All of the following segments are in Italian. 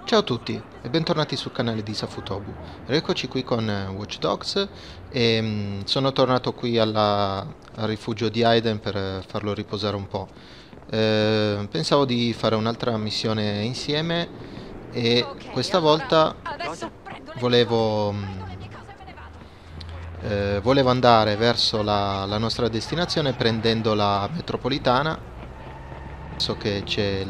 Ciao a tutti e bentornati sul canale di Safutobu. Eccoci qui con Watch Dogs e sono tornato qui al rifugio di Aiden per farlo riposare un po'. Pensavo di fare un'altra missione insieme e questa volta volevo, volevo andare verso la nostra destinazione prendendo la metropolitana. So che c'è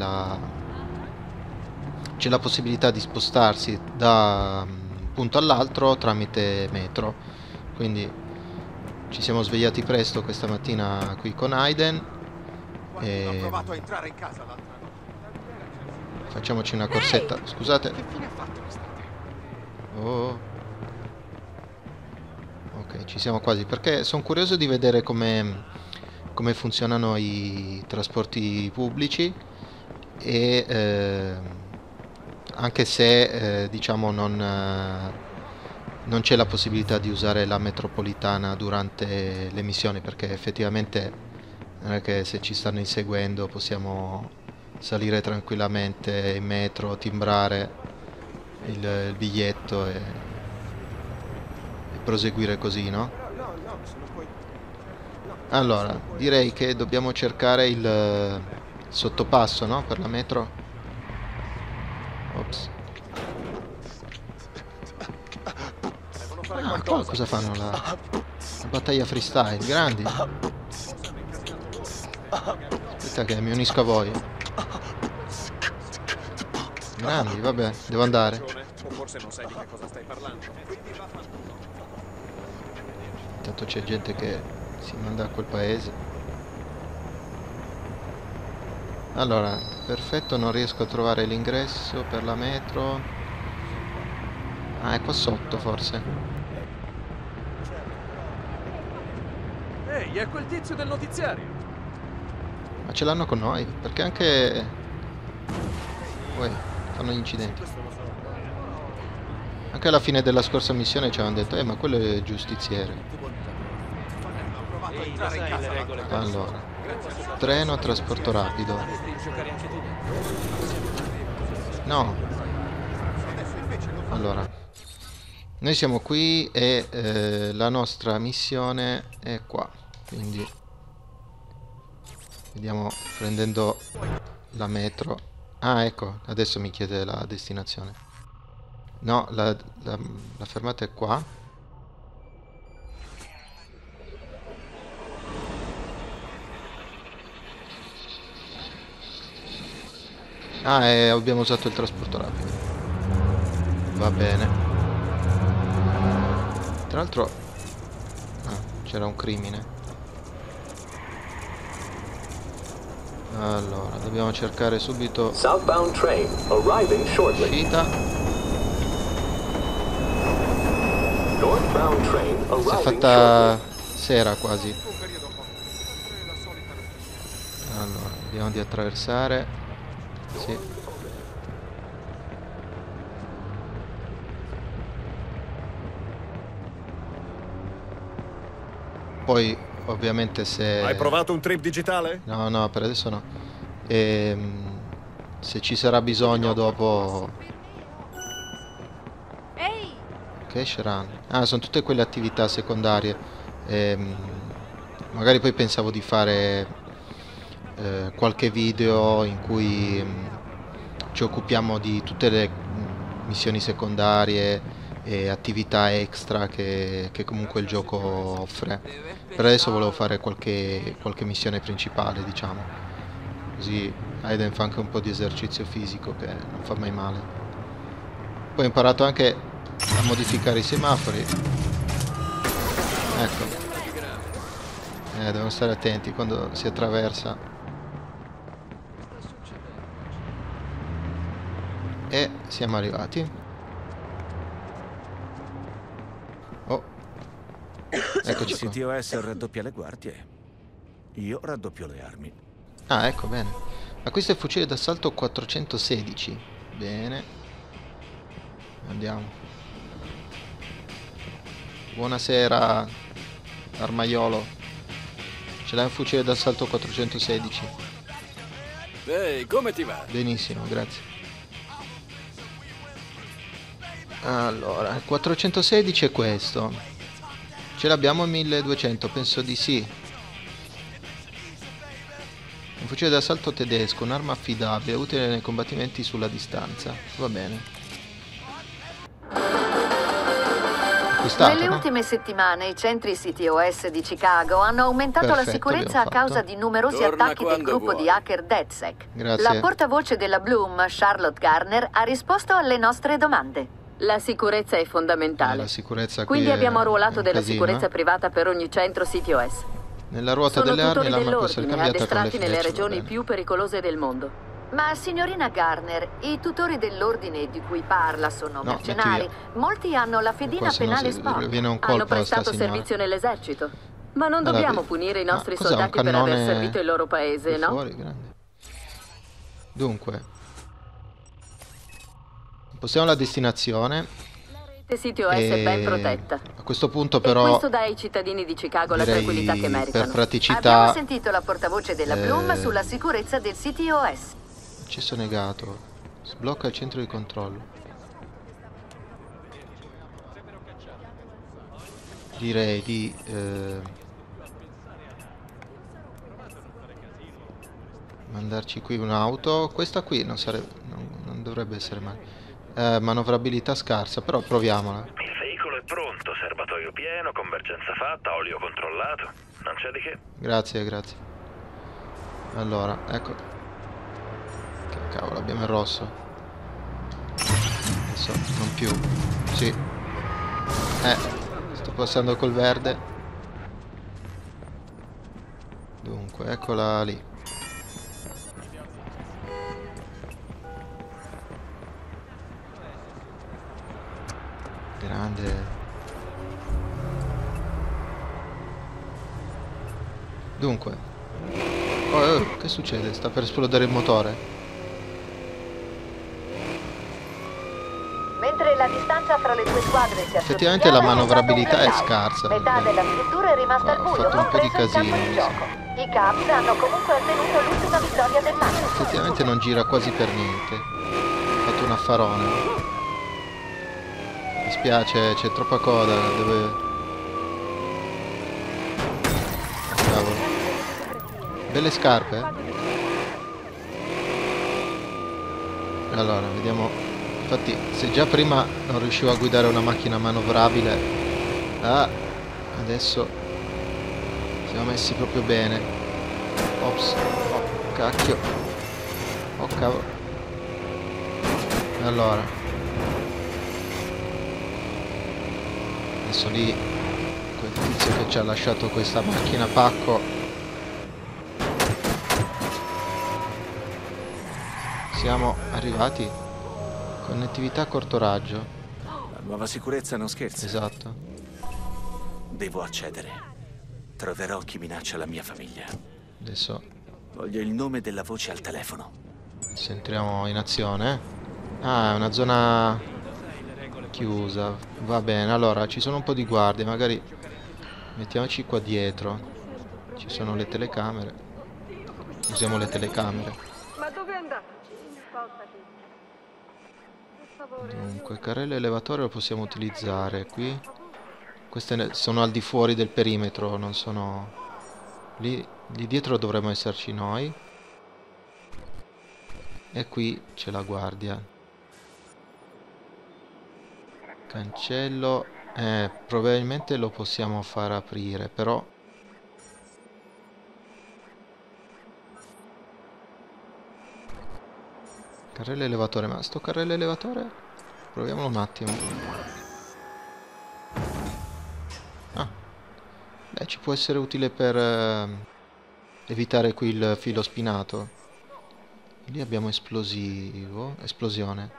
la possibilità di spostarsi da un punto all'altro tramite metro, quindi ci siamo svegliati presto questa mattina qui con Aiden e facciamoci una corsetta. Scusate. Oh. Ok, ci siamo quasi, perché sono curioso di vedere come funzionano i trasporti pubblici e anche se diciamo non c'è la possibilità di usare la metropolitana durante le missioni, perché effettivamente non è che se ci stanno inseguendo possiamo salire tranquillamente in metro, timbrare il biglietto e proseguire così, no? Allora, direi che dobbiamo cercare il sottopasso, no? Per la metro. Ops. Ah, qua cosa fanno? La battaglia freestyle, grandi. Aspetta che mi unisco a voi. Grandi, vabbè, devo andare. Intanto c'è gente che si manda a quel paese. Allora, perfetto, non riesco a trovare l'ingresso per la metro. Ah, è qua sotto forse. Ehi, è quel tizio del notiziario. Ma ce l'hanno con noi? Perché anche... Uè, fanno gli incidenti. Anche alla fine della scorsa missione ci avevano detto ma quello è il giustiziere. Allora, treno trasporto rapido. No. Allora, noi siamo qui e la nostra missione è qua, quindi vediamo prendendo la metro. Ah, ecco, adesso mi chiede la destinazione. No, la fermata è qua. Ah, abbiamo usato il trasporto rapido. Va bene. Tra l'altro... Ah, c'era un crimine. Allora, dobbiamo cercare subito... Southbound train arriving shortly. Uscita. Northbound train Si è arriving fatta shortly. sera quasi. Allora, vediamo di attraversare. Sì. Poi ovviamente se... Hai provato un trip digitale? No, no, per adesso no. Se ci sarà bisogno dopo... Cash run. Ah, sono tutte quelle attività secondarie. Magari poi pensavo di fare qualche video in cui ci occupiamo di tutte le missioni secondarie e attività extra che comunque il gioco offre. Per adesso volevo fare qualche missione principale, diciamo, così Aiden fa anche un po' di esercizio fisico che non fa mai male. Poi ho imparato anche a modificare i semafori. Ecco, devono stare attenti quando si attraversa. E siamo arrivati. Oh, eccoci qua. CTOS raddoppia le guardie. Io raddoppio le armi. Ah, ecco, bene. Acquista il fucile d'assalto 416. Bene. Andiamo. Buonasera, armaiolo. Ce l'hai un fucile d'assalto 416? Ehi, come ti va? Benissimo, grazie. Allora, il 416 è questo. Ce l'abbiamo a 1200, penso di sì. Un fucile d'assalto tedesco, un'arma affidabile, utile nei combattimenti sulla distanza. Va bene. Acquistato, Nelle no? ultime settimane i centri CTOS di Chicago hanno aumentato la Perfetto, sicurezza a abbiamo causa fatto. di numerosi Torna attacchi del quando gruppo vuoi. di hacker DedSec. Grazie. La portavoce della Bloom, Charlotte Garner, ha risposto alle nostre domande. La sicurezza è fondamentale. La sicurezza qui Quindi è abbiamo un arruolato della casino, sicurezza eh. privata per ogni centro CTOS. Nella ruota Sono delle armi tutori l'arma può essere dell'ordine, cambiata con le addestrati nelle frecce, va regioni bene. più pericolose del mondo. Ma signorina Garner, i tutori dell'ordine di cui parla sono No, mercenari. metto Molti hanno la fedina Qua se no penale si- sporca. viene un colpo Hanno a sta prestato signora. servizio nell'esercito. Ma non Allora, dobbiamo punire i ma nostri cos'è, un soldati per aver cannone servito il loro paese, qui no? fuori, grande. Dunque, possiamo la destinazione. La CTOS è ben E protetta. a questo punto E però questo dà ai cittadini di Chicago la direi tranquillità che meritano. per praticità Abbiamo sentito la portavoce della Bloom eh, sulla sicurezza del CTOS. accesso negato, sblocca il centro di controllo. Direi di mandarci qui un'auto. Questa qui non dovrebbe essere male. Manovrabilità scarsa, però proviamola. Il veicolo è pronto, serbatoio pieno, convergenza fatta, olio controllato. Non c'è di che. Grazie, grazie. Allora, ecco. Che cavolo, abbiamo il rosso. Adesso non più. Sì. Sto passando col verde. Dunque, eccola lì. Grande. Dunque. Oh, che succede? Sta per esplodere il motore? Mentre la distanza fra le due squadre si Effettivamente la manovrabilità è scarsa. Metà della struttura è rimasta Qua al ho buio, fatto un po' di compreso il campo casino, di mi gioco. I Cubs hanno comunque ottenuto l'ultima vittoria dell'anno. Effettivamente non gira quasi per niente. Ho fatto un affarone. Mi spiace, c'è troppa coda. Dove... Cavolo. Belle scarpe? Allora, vediamo. Infatti, se già prima non riuscivo a guidare una macchina manovrabile, adesso siamo messi proprio bene. Ops, oh cacchio, oh cavolo. Allora, adesso lì quel tizio che ci ha lasciato questa macchina pacco. Siamo arrivati. Connettività a corto raggio. La nuova sicurezza non scherza. Esatto. Devo accedere. Troverò chi minaccia la mia famiglia. Adesso Voglio il nome della voce al telefono. se entriamo in azione. Ah, è una zona chiusa. Va bene, allora ci sono un po' di guardie. Magari mettiamoci qua dietro. Ci sono le telecamere. Usiamo le telecamere. Ma dove è andato? Spostati. Per favore. Dunque, carrello elevatore lo possiamo utilizzare qui. Queste sono al di fuori del perimetro, non sono... Lì dietro dovremmo esserci noi. E qui c'è la guardia. Cancello. Probabilmente lo possiamo far aprire, però... Carrello elevatore, ma sto carrello elevatore? Proviamolo un attimo. Ah. Beh, ci può essere utile per evitare qui il filo spinato. Lì abbiamo esplosivo. Esplosione.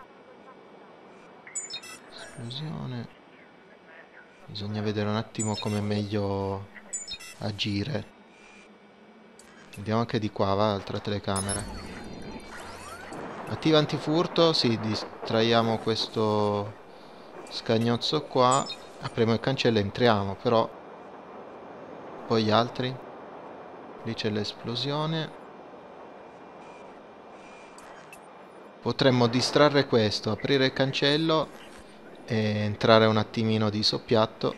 Esplosione. Bisogna vedere un attimo come meglio agire. Vediamo anche di qua, va, altra telecamera. Attiva antifurto, sì, distraiamo questo scagnozzo qua, apriamo il cancello e entriamo, però poi gli altri, lì c'è l'esplosione. Potremmo distrarre questo, aprire il cancello e entrare un attimino di soppiatto.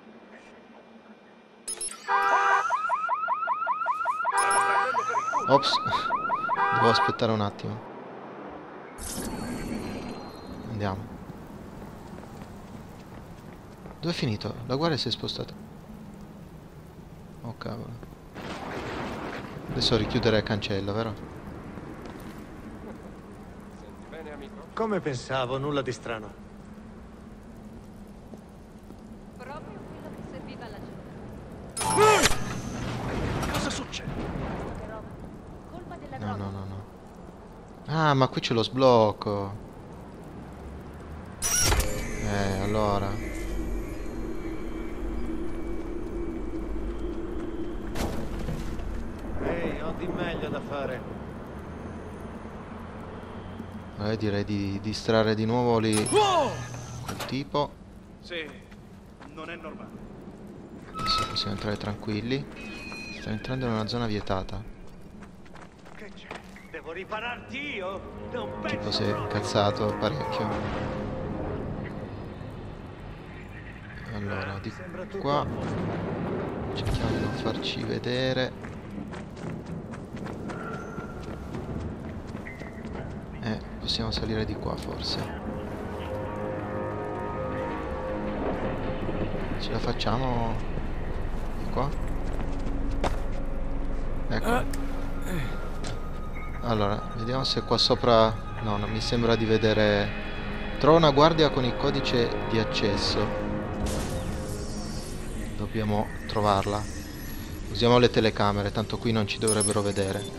Ops, devo aspettare un attimo. Andiamo. Dove è finito? La guardia si è spostata. Oh cavolo. Adesso richiudere il cancello, vero? Come pensavo, nulla di strano. Proprio quello che serviva alla gente. Cosa succede? Colpa della No, droga. no, no, no. Ah, ma qui c'è lo sblocco. Allora. Ehi, ho di meglio da fare. Direi di distrarre di nuovo lì quel tipo. Sì, non è normale. Adesso possiamo entrare tranquilli. Sta entrando in una zona vietata. Che c'è? Devo ripararti io? Non Tipo penso si è proprio. incazzato parecchio. Allora, di qua cerchiamo di non farci vedere. Possiamo salire di qua forse. Ce la facciamo di qua? Ecco. Allora, vediamo se qua sopra... No, non mi sembra di vedere... Trovo una guardia con il codice di accesso. Dobbiamo trovarla. Usiamo le telecamere, tanto qui non ci dovrebbero vedere.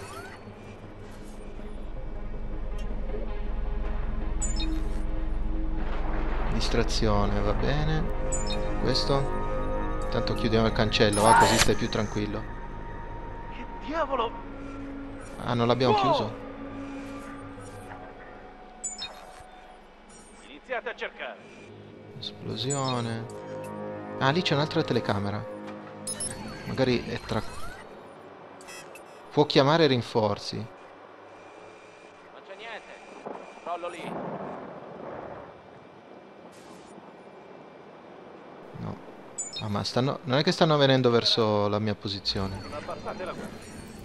Distrazione, va bene. Questo? Intanto chiudiamo il cancello, va, così stai più tranquillo. Che diavolo? Ah, non l'abbiamo chiuso? Iniziate a cercare. Esplosione. Ah, lì c'è un'altra telecamera. Magari è tra... Può chiamare rinforzi. Non c'è niente. Crollo lì. No. Ah, ma stanno... Non è che stanno venendo verso la mia posizione. Non abbassate la guardia.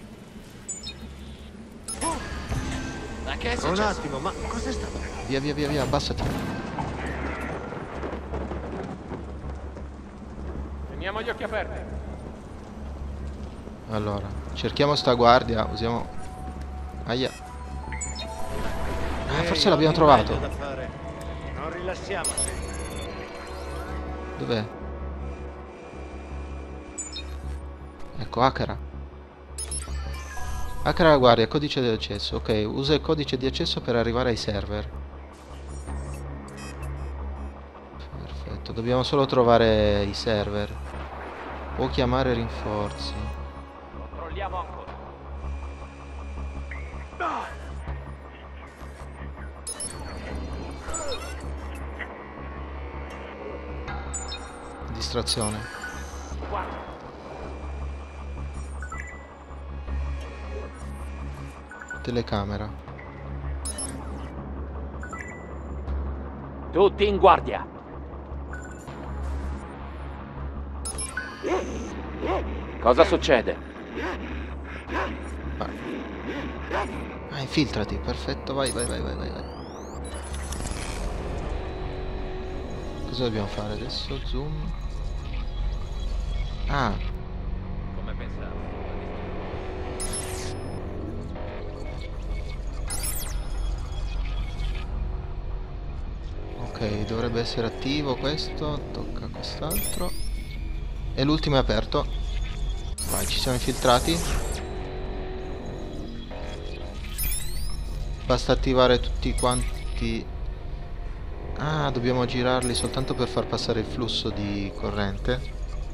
Ma che è Un successo? attimo, ma cos'è stato? Via, via, via, via, abbassati. Teniamo gli occhi aperti. Allora, cerchiamo sta guardia, usiamo... Aia. Ah, forse l'abbiamo trovato. Da fare. Non rilassiamoci. Dov'è? Ecco, Akara. Akara la guardia, codice di accesso. Ok, usa il codice di accesso per arrivare ai server. Perfetto, dobbiamo solo trovare i server. Può chiamare rinforzi. Controlliamo ancora. Distrazione. Telecamera. Tutti in guardia. Cosa succede? Ah, infiltrati, perfetto, vai, vai, vai, vai, vai, vai. Cosa dobbiamo fare adesso? Zoom. Ah, Come pensavo. ok, dovrebbe essere attivo questo. Tocca quest'altro. E l'ultimo è aperto. Vai, ci siamo infiltrati. Basta attivare tutti quanti. Ah, dobbiamo girarli soltanto per far passare il flusso di corrente.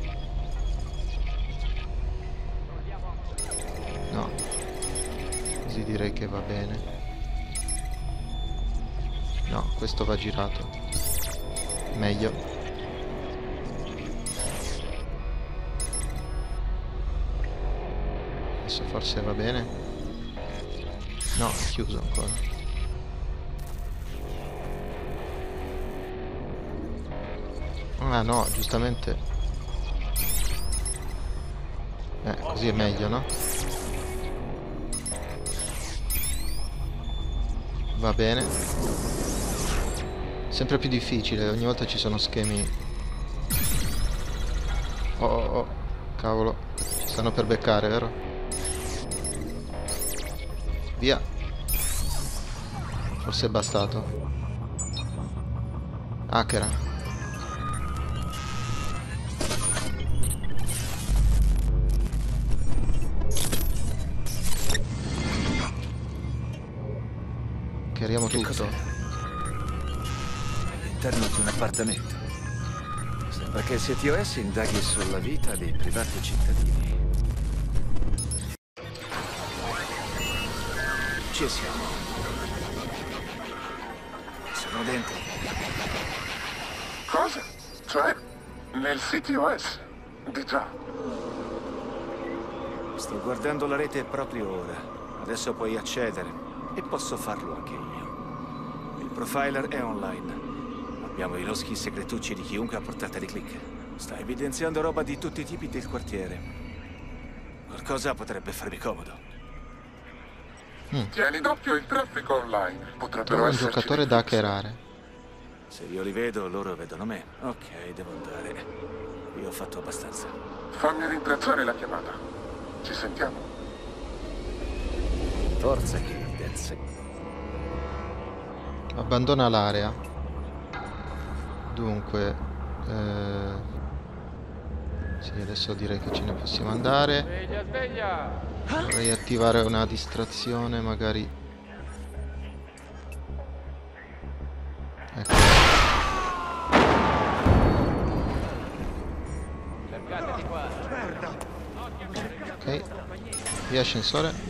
No, così direi che va bene. No, questo va girato. Meglio. Adesso forse va bene. No, è chiuso ancora. Ah no, giustamente. Così è meglio, no? Va bene. Sempre più difficile, ogni volta ci sono schemi. Oh, oh, oh. Cavolo. Ci stanno per beccare, vero? Via. Forse è bastato. Hackera. Chiariamo tutto. All'interno di un appartamento. Sembra che il CTOS indaghi sulla vita dei privati cittadini. Ci siamo. Sono dentro. Cosa? Cioè, nel CTOS? Di già. Sto guardando la rete proprio ora. Adesso puoi accedere. E posso farlo anche io. Il profiler è online. Abbiamo i loschi segretucci di chiunque a portata di click. Sta evidenziando roba di tutti i tipi del quartiere. Qualcosa potrebbe farmi comodo. Tieni d'occhio il traffico online. Potrebbero Trova un esserci giocatore da hackerare. Se io li vedo, loro vedono me. Ok, devo andare. Io ho fatto abbastanza. Fammi rintracciare la chiamata. Ci sentiamo. Forza che evidenze. Abbandona l'area. Dunque sì, adesso direi che ce ne possiamo andare. Sveglia, sveglia! Vorrei attivare una distrazione, magari. Ecco. Cercate di qua. Ok. Via ascensore.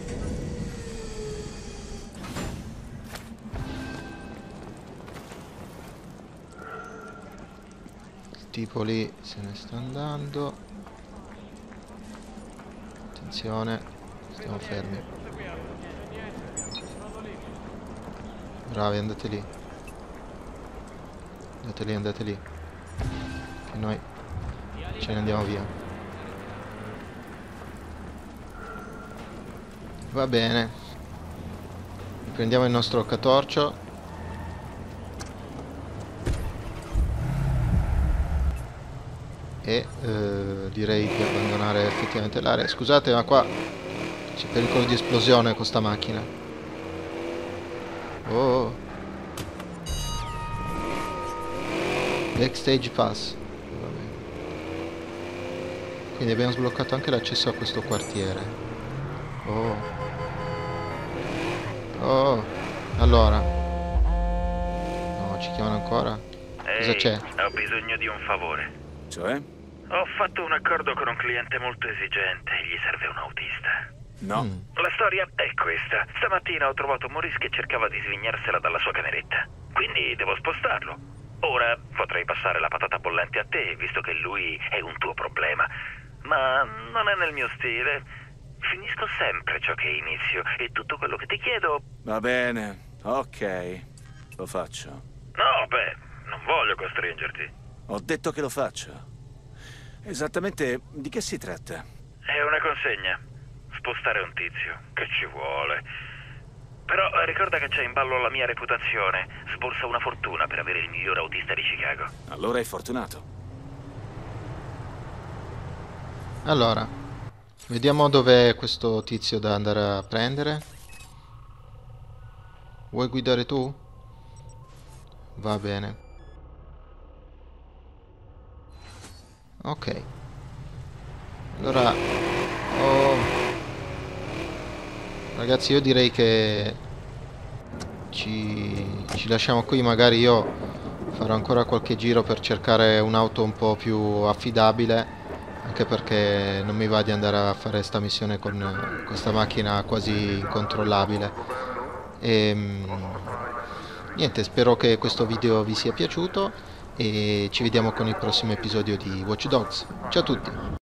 Tipo lì se ne sta andando. Attenzione, stiamo fermi. Bravi, andate lì. Andate lì, andate lì. Che noi ce ne andiamo via. Va bene. Prendiamo il nostro catorcio. E direi di abbandonare effettivamente l'area. Scusate, ma qua c'è pericolo di esplosione con sta macchina. Oh, backstage pass. Va bene. Quindi abbiamo sbloccato anche l'accesso a questo quartiere. Oh, oh, allora no, ci chiamano ancora. Cosa c'è? Ho bisogno di un favore. Cioè? Ho fatto un accordo con un cliente molto esigente e gli serve un autista. No. La storia è questa. Stamattina ho trovato Maurice che cercava di svignarsela dalla sua cameretta. Quindi devo spostarlo. Ora potrei passare la patata bollente a te, visto che lui è un tuo problema. Ma non è nel mio stile. Finisco sempre ciò che inizio e tutto quello che ti chiedo... Va bene, ok. Lo faccio. No, beh, non voglio costringerti. Ho detto che lo faccio. Esattamente di che si tratta? È una consegna. Spostare un tizio. Che ci vuole. Però ricorda che c'è in ballo la mia reputazione. Sborsa una fortuna per avere il miglior autista di Chicago. Allora è fortunato. Allora, vediamo dov'è questo tizio da andare a prendere. Vuoi guidare tu? Va bene. Ok. Allora, ragazzi, io direi che ci lasciamo qui. Magari io farò ancora qualche giro per cercare un'auto un po' più affidabile, anche perché non mi va di andare a fare sta missione con questa macchina quasi incontrollabile. Niente, spero che questo video vi sia piaciuto e ci vediamo con il prossimo episodio di Watch Dogs. Ciao a tutti!